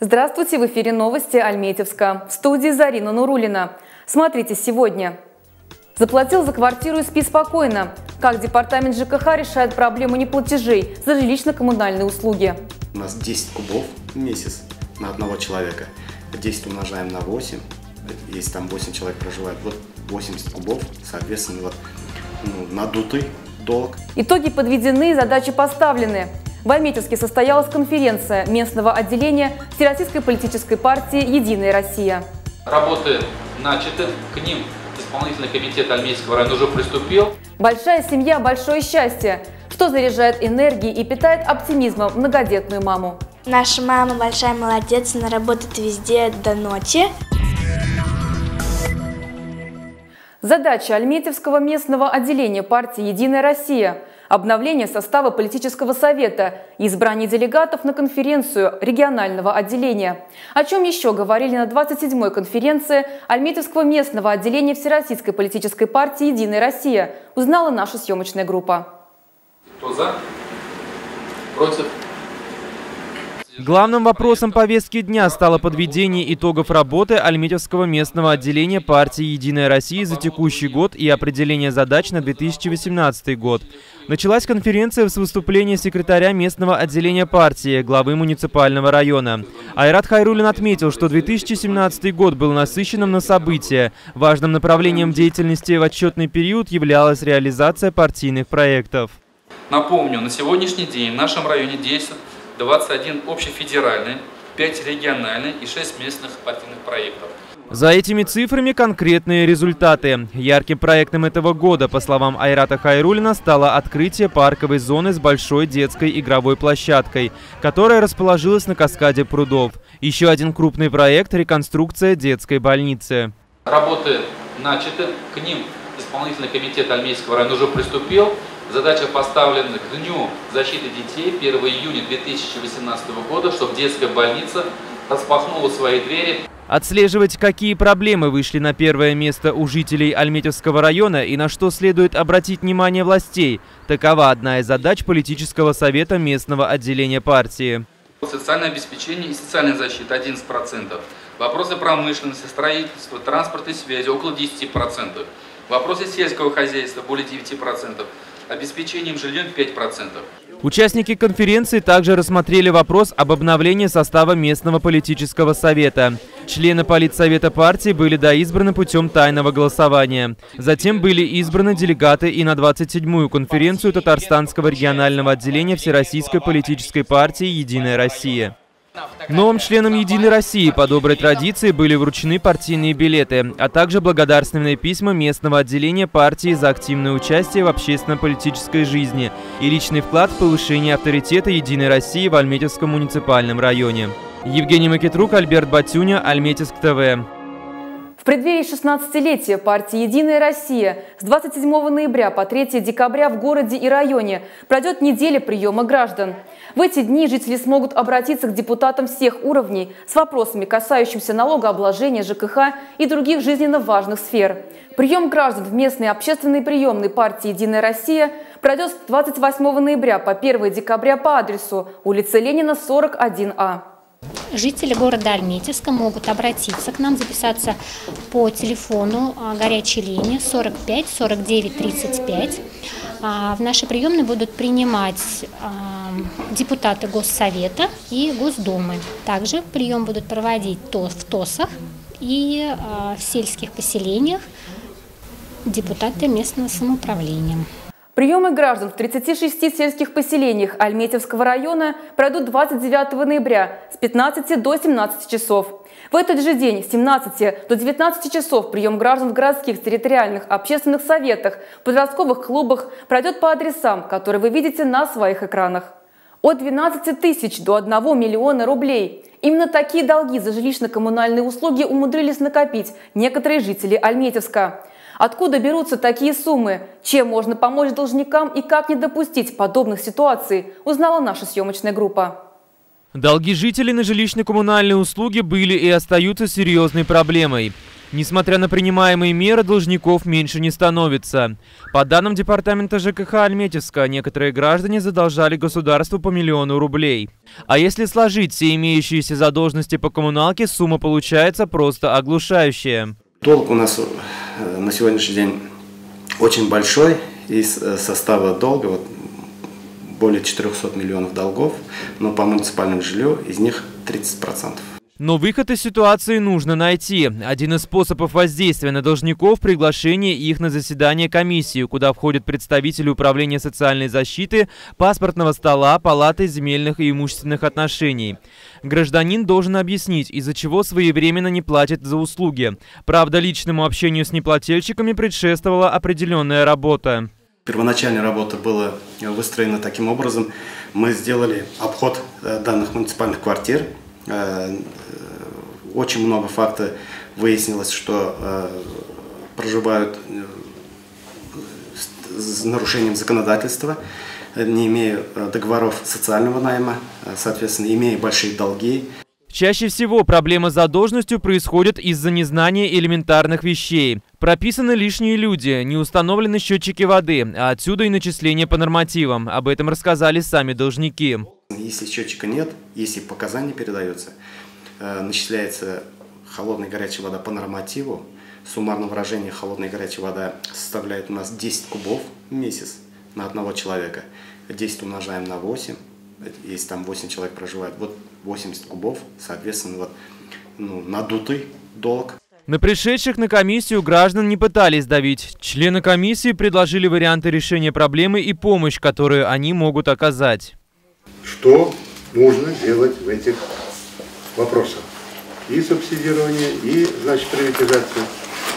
Здравствуйте, в эфире новости Альметьевска. В студии Зарина Нурулина. Смотрите сегодня. Заплатил за квартиру и спи спокойно. Как департамент ЖКХ решает проблему неплатежей за жилищно-коммунальные услуги. У нас 10 кубов в месяц на одного человека. 10 умножаем на 8. Если там 8 человек проживает, вот 80 кубов, соответственно, надутый долг. Итоги подведены, задачи поставлены. В Альметьевске состоялась конференция местного отделения Всероссийской политической партии «Единая Россия». Работы начаты, к ним исполнительный комитет Альметьевского района уже приступил. Большая семья – большое счастье, что заряжает энергией и питает оптимизмом многодетную маму. Наша мама большая молодец, она работает везде до ночи. Задача Альметьевского местного отделения партии «Единая Россия» – обновление состава политического совета и избрание делегатов на конференцию регионального отделения. О чем еще говорили на 27-й конференции Альметьевского местного отделения Всероссийской политической партии «Единая Россия», узнала наша съемочная группа. Кто за? Против? Главным вопросом повестки дня стало подведение итогов работы Альметьевского местного отделения партии «Единая Россия» за текущий год и определение задач на 2018 год. Началась конференция с выступления секретаря местного отделения партии, главы муниципального района. Айрат Хайруллин отметил, что 2017 год был насыщенным на события. Важным направлением деятельности в отчетный период являлась реализация партийных проектов. Напомню, на сегодняшний день в нашем районе действует 21 общефедеральный, 5 региональных и 6 местных партийных проектов. За этими цифрами конкретные результаты. Ярким проектом этого года, по словам Айрата Хайруллина, стало открытие парковой зоны с большой детской игровой площадкой, которая расположилась на каскаде прудов. Еще один крупный проект – реконструкция детской больницы. Работы начаты, к ним исполнительный комитет Альметьевского района уже приступил. Задача поставлена к Дню защиты детей 1 июня 2018 года, чтобы детская больница распахнула свои двери. Отслеживать, какие проблемы вышли на первое место у жителей Альметьевского района и на что следует обратить внимание властей – такова одна из задач политического совета местного отделения партии. Социальное обеспечение и социальная защита – 11%. Вопросы промышленности, строительства, транспорта и связи – около 10%. Вопросы сельского хозяйства – более 9%. Обеспечением жильем 5%. Участники конференции также рассмотрели вопрос об обновлении состава местного политического совета. Члены политсовета партии были доизбраны путем тайного голосования. Затем были избраны делегаты и на 27-ю конференцию Татарстанского регионального отделения Всероссийской политической партии «Единая Россия». Новым членам «Единой России» по доброй традиции были вручены партийные билеты, а также благодарственные письма местного отделения партии за активное участие в общественно-политической жизни и личный вклад в повышение авторитета «Единой России» в Альметьевском муниципальном районе. Евгений Макетрук, Альберт Батюня, Альметьевск ТВ. В преддверии 16-летия партии «Единая Россия» с 27 ноября по 3 декабря в городе и районе пройдет неделя приема граждан. В эти дни жители смогут обратиться к депутатам всех уровней с вопросами, касающимися налогообложения, ЖКХ и других жизненно важных сфер. Прием граждан в местной общественной приемной партии «Единая Россия» пройдет с 28 ноября по 1 декабря по адресу улица Ленина, 41А. Жители города Альметьевска могут обратиться к нам, записаться по телефону горячей линии 45 49 35. В нашей приемной будут принимать депутаты Госсовета и Госдумы. Также прием будут проводить в ТОСах и в сельских поселениях депутаты местного самоуправления. Приемы граждан в 36 сельских поселениях Альметьевского района пройдут 29 ноября с 15 до 17 часов. В этот же день с 17 до 19 часов прием граждан в городских территориальных общественных советах, подростковых клубах пройдет по адресам, которые вы видите на своих экранах. От 12 тысяч до 1 миллиона рублей. Именно такие долги за жилищно-коммунальные услуги умудрились накопить некоторые жители Альметьевска. Откуда берутся такие суммы? Чем можно помочь должникам и как не допустить подобных ситуаций, узнала наша съемочная группа. Долги жителей на жилищно-коммунальные услуги были и остаются серьезной проблемой. Несмотря на принимаемые меры, должников меньше не становится. По данным департамента ЖКХ Альметьевска, некоторые граждане задолжали государству по 1 000 000 рублей. А если сложить все имеющиеся задолженности по коммуналке, сумма получается просто оглушающая. Долг у нас на сегодняшний день очень большой. Из состава долга более 400 миллионов долгов, но по муниципальному жилью из них 30%. Но выход из ситуации нужно найти. Один из способов воздействия на должников – приглашение их на заседание комиссии, куда входят представители Управления социальной защиты, паспортного стола, палаты земельных и имущественных отношений. Гражданин должен объяснить, из-за чего своевременно не платит за услуги. Правда, личному общению с неплательщиками предшествовала определенная работа. Первоначальная работа была выстроена таким образом. Мы сделали обход данных муниципальных квартир. Очень много фактов выяснилось, что проживают с нарушением законодательства, не имея договоров социального найма, соответственно, имея большие долги. Чаще всего проблема с задолженностью происходит из-за незнания элементарных вещей. Прописаны лишние люди, не установлены счетчики воды, а отсюда и начисление по нормативам. Об этом рассказали сами должники. Если счетчика нет, если показания передаются, начисляется холодная и горячая вода по нормативу. В суммарном выражении холодная и горячая вода составляет у нас 10 кубов в месяц на одного человека. 10 умножаем на 8, если там 8 человек проживает, 80 кубов, соответственно, надутый долг. На пришедших на комиссию граждан не пытались давить. Члены комиссии предложили варианты решения проблемы и помощь, которую они могут оказать. Что нужно делать в этих вопросах? И субсидирование, и, приватизация.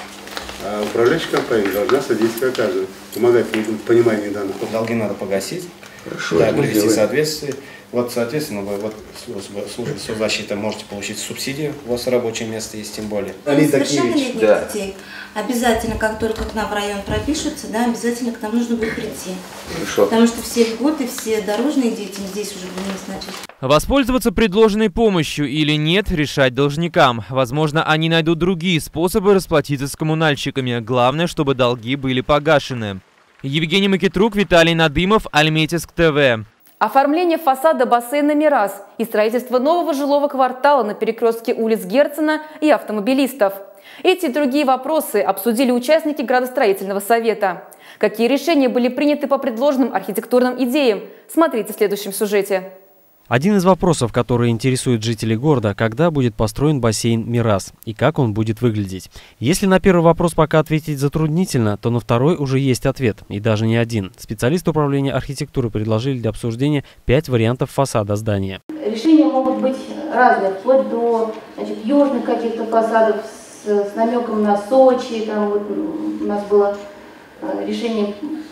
А управляющая компания должна содействие оказывать, помогать в понимании данных. Долги надо погасить, хорошо, привести в соответствие. Соответственно, вы служба соцзащиты можете получить субсидию, у вас рабочее место есть, тем более. Совершеннолетних детей обязательно, как только к нам в район пропишутся, обязательно к нам нужно будет прийти. Хорошо. Потому что все льготы, все дорожные дети здесь уже будем назначать. Воспользоваться предложенной помощью или нет, решать должникам. Возможно, они найдут другие способы расплатиться с коммунальщиками. Главное, чтобы долги были погашены. Евгений Макитрук, Виталий Надымов, Альметьевск ТВ. Оформление фасада бассейна «Мирас» и строительство нового жилого квартала на перекрестке улиц Герцена и автомобилистов. Эти и другие вопросы обсудили участники градостроительного совета. Какие решения были приняты по предложенным архитектурным идеям? Смотрите в следующем сюжете. Один из вопросов, который интересует жителей города, когда будет построен бассейн «Мирас» и как он будет выглядеть. Если на первый вопрос пока ответить затруднительно, то на второй уже есть ответ, и даже не один. Специалисты управления архитектуры предложили для обсуждения 5 вариантов фасада здания. Решения могут быть разные, вплоть до южных каких-то фасадов с намеком на Сочи. Там у нас было решение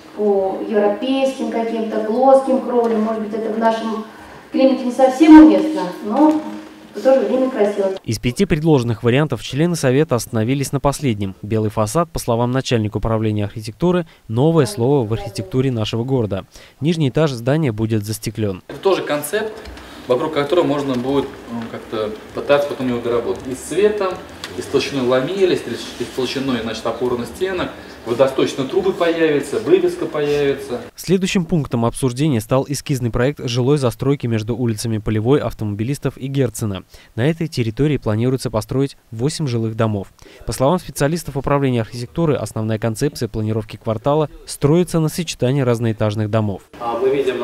по европейским каким-то плоским кровлям. Может быть, это в нашем климате не совсем уместно, но в то же время красиво. Из 5 предложенных вариантов члены совета остановились на последнем. Белый фасад, по словам начальника управления архитектуры, новое слово в архитектуре нашего города. Нижний этаж здания будет застеклен. Это тоже концепт, вокруг которого можно будет как-то пытаться потом его доработать. И с цветом, и с толщиной ламели, и с толщиной, опорных стенок. Водосточные трубы появятся, вывеска появится. Следующим пунктом обсуждения стал эскизный проект жилой застройки между улицами Полевой, Автомобилистов и Герцена. На этой территории планируется построить 8 жилых домов. По словам специалистов управления архитектуры, основная концепция планировки квартала строится на сочетании разноэтажных домов. Мы видим,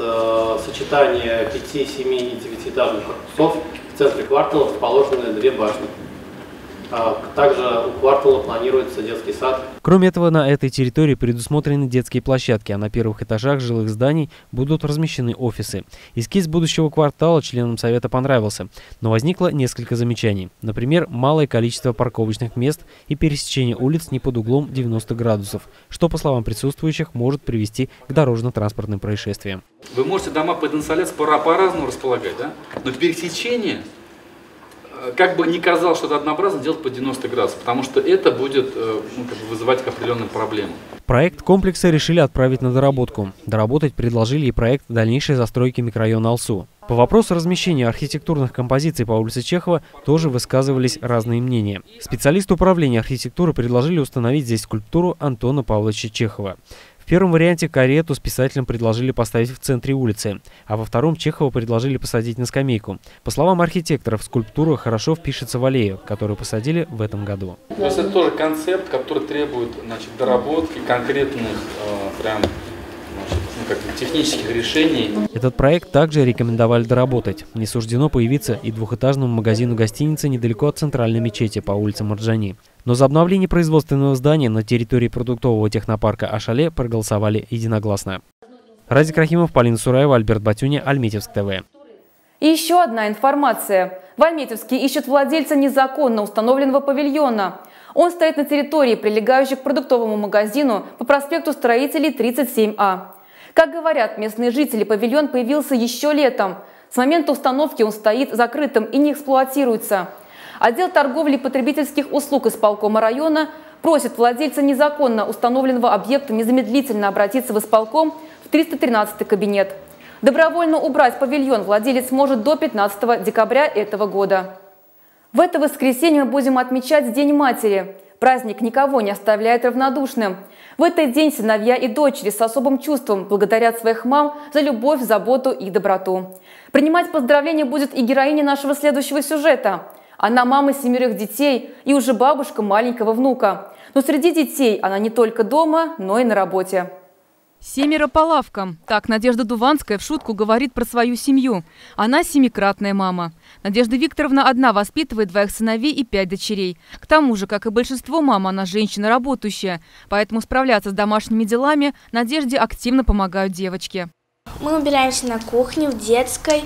сочетание 5, 7 и 9-этажных корпусов. В центре квартала расположены 2 башни. Также у квартала планируется детский сад. Кроме этого, на этой территории предусмотрены детские площадки, а на первых этажах жилых зданий будут размещены офисы. Эскиз будущего квартала членам совета понравился, но возникло несколько замечаний. Например, малое количество парковочных мест и пересечение улиц не под углом 90 градусов, что, по словам присутствующих, может привести к дорожно-транспортным происшествиям. Вы можете дома под инсоляцией по-разному располагать, но пересечение как бы ни казалось, что это однообразно, делать по 90 градусов, потому что это будет вызывать определенные проблемы. Проект комплекса решили отправить на доработку. Доработать предложили и проект дальнейшей застройки микрорайона Алсу. По вопросу размещения архитектурных композиций по улице Чехова тоже высказывались разные мнения. Специалисты управления архитектуры предложили установить здесь скульптуру Антона Павловича Чехова. В первом варианте карету с писателем предложили поставить в центре улицы, а во втором Чехова предложили посадить на скамейку. По словам архитекторов, скульптура хорошо впишется в аллею, которую посадили в этом году. То есть это тоже концепт, который требует, значит, доработки конкретных технических решений. Этот проект также рекомендовали доработать. Не суждено появиться и двухэтажному магазину гостиницы недалеко от центральной мечети по улице Марджани. Но за обновление производственного здания на территории продуктового технопарка Ашале проголосовали единогласно. Радик Рахимов, Полина Сураева, Альберт Батюня, Альметьевск ТВ. И еще одна информация. В Альметьевске ищут владельца незаконно установленного павильона. Он стоит на территории, прилегающей к продуктовому магазину по проспекту Строителей 37А. Как говорят местные жители, павильон появился еще летом. С момента установки он стоит закрытым и не эксплуатируется. Отдел торговли и потребительских услуг исполкома района просит владельца незаконно установленного объекта незамедлительно обратиться в исполком в 313 кабинет. Добровольно убрать павильон владелец может до 15 декабря этого года. В это воскресенье мы будем отмечать День матери. Праздник никого не оставляет равнодушным. В этот день сыновья и дочери с особым чувством благодарят своих мам за любовь, заботу и доброту. Принимать поздравления будет и героиня нашего следующего сюжета. Она мама 7 детей и уже бабушка маленького внука. Но среди детей она не только дома, но и на работе. 7 по лавкам. Так Надежда Дуванская в шутку говорит про свою семью. Она 7-кратная мама. Надежда Викторовна одна воспитывает 2 сыновей и 5 дочерей. К тому же, как и большинство мам, она женщина работающая. Поэтому справляться с домашними делами Надежде активно помогают девочки. Мы убираемся на кухне, в детской,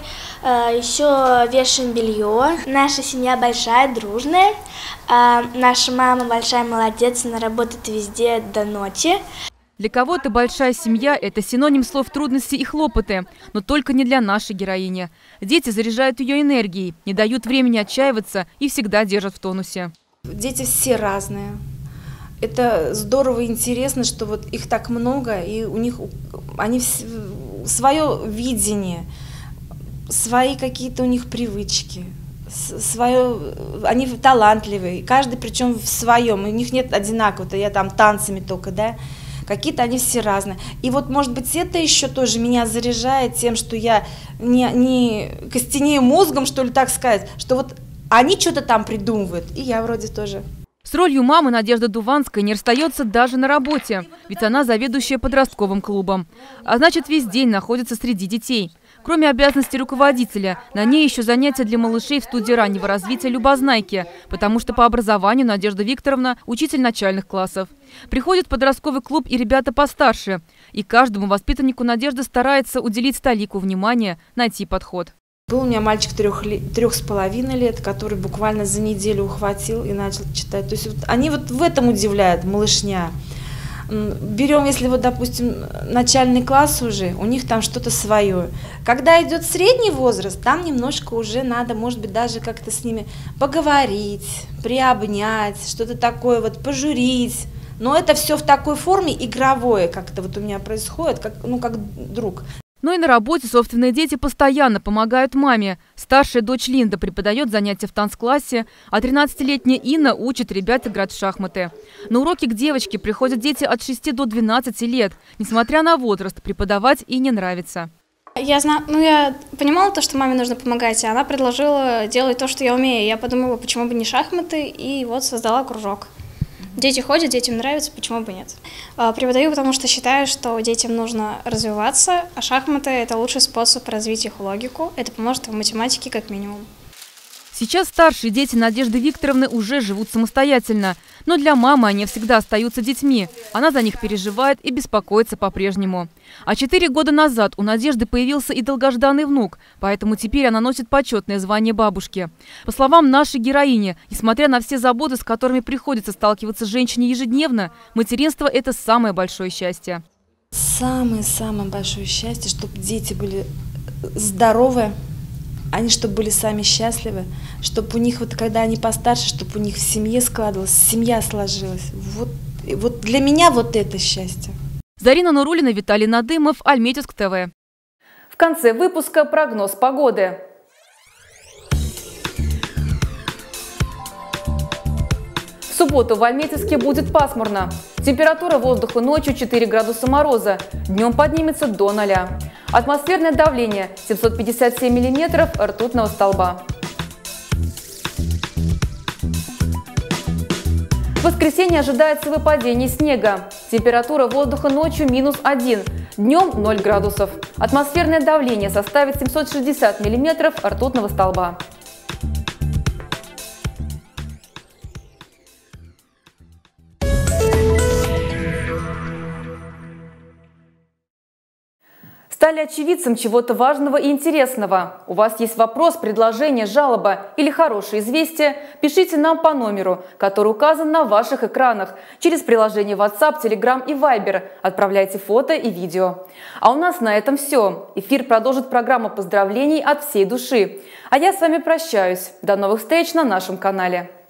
еще вешаем белье. Наша семья большая, дружная. Наша мама большая молодец, она работает везде до ночи. Для кого-то большая семья – это синоним слов трудности и хлопоты, но только не для нашей героини. Дети заряжают ее энергией, не дают времени отчаиваться и всегда держат в тонусе. Дети все разные. Это здорово и интересно, что вот их так много, и у них они свое видение, свои какие-то у них привычки, они талантливые, каждый причем в своем, у них нет одинакового, я там танцами только, да. Какие-то они все разные. И вот, может быть, это еще тоже меня заряжает тем, что я не костенею мозгом, что ли, так сказать, что вот они что-то там придумывают, и я вроде тоже. С ролью мамы Надежда Дуванская не расстается даже на работе, ведь она заведующая подростковым клубом. А значит, весь день находится среди детей. Кроме обязанностей руководителя, на ней еще занятия для малышей в студии раннего развития «Любознайки», потому что по образованию Надежда Викторовна – учитель начальных классов. Приходит в подростковый клуб и ребята постарше. И каждому воспитаннику Надежда старается уделить столику внимания, найти подход. Был у меня мальчик 3,5 лет, который буквально за неделю ухватил и начал читать. То есть вот они вот в этом удивляют, малышня. Берем, если вот, допустим, начальный класс уже, у них там что-то свое. Когда идет средний возраст, там немножко уже надо, может быть, даже как-то с ними поговорить, приобнять, что-то такое вот, пожурить. Но это все в такой форме игровое как-то вот у меня происходит, как друг. Но и на работе собственные дети постоянно помогают маме. Старшая дочь Линда преподает занятия в танцклассе, а 13-летняя Инна учит ребят играть в шахматы. На уроки к девочке приходят дети от 6 до 12 лет. Несмотря на возраст, преподавать и не нравится. Я понимала то, что маме нужно помогать, и она предложила делать то, что я умею. Я подумала, почему бы не шахматы, и вот создала кружок. Дети ходят, детям нравится, почему бы нет. Преподаю, потому что считаю, что детям нужно развиваться, а шахматы – это лучший способ развить их логику. Это поможет в математике как минимум. Сейчас старшие дети Надежды Викторовны уже живут самостоятельно. Но для мамы они всегда остаются детьми. Она за них переживает и беспокоится по-прежнему. А 4 года назад у Надежды появился и долгожданный внук, поэтому теперь она носит почетное звание бабушки. По словам нашей героини, несмотря на все заботы, с которыми приходится сталкиваться женщине ежедневно, материнство – это самое большое счастье. Самое большое счастье, чтобы дети были здоровы, они чтобы были сами счастливы, чтобы у них, вот когда они постарше, чтобы у них в семье складывалась, семья сложилась. Вот для меня вот это счастье. Зарина Нурулина, Виталий Надымов, Альметьевск ТВ. В конце выпуска прогноз погоды. В субботу в Альметьевске будет пасмурно. Температура воздуха ночью 4 градуса мороза, днем поднимется до 0. Атмосферное давление 757 миллиметров ртутного столба. В воскресенье ожидается выпадение снега. Температура воздуха ночью -1, днем 0 градусов. Атмосферное давление составит 760 миллиметров ртутного столба. Стали очевидцем чего-то важного и интересного? У вас есть вопрос, предложение, жалоба или хорошее известие? Пишите нам по номеру, который указан на ваших экранах, через приложение WhatsApp, Telegram и Viber. Отправляйте фото и видео. А у нас на этом все. Эфир продолжит программа поздравлений от всей души. А я с вами прощаюсь. До новых встреч на нашем канале.